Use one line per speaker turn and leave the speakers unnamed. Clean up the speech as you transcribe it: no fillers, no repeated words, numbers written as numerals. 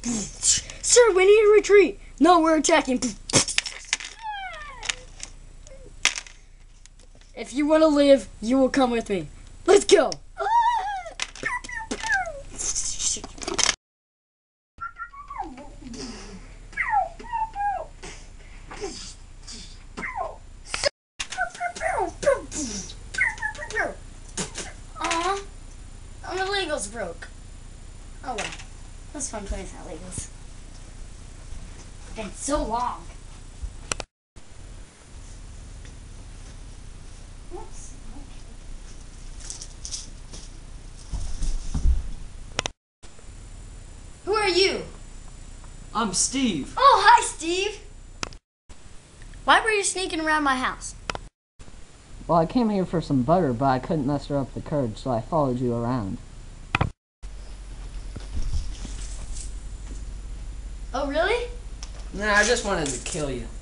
Sir, we need to retreat. No, we're attacking. If you want to live, you will come with me. Let's go. Aw, my Legos broke. Oh well, it was fun playing with Legos. It's been so long. Oops. Who are you?
I'm Steve.
Oh, hi, Steve. Why were you sneaking around my house?
Well, I came here for some butter, but I couldn't muster up the courage, so I followed you around.
Oh, really?
Nah, I just wanted to kill you.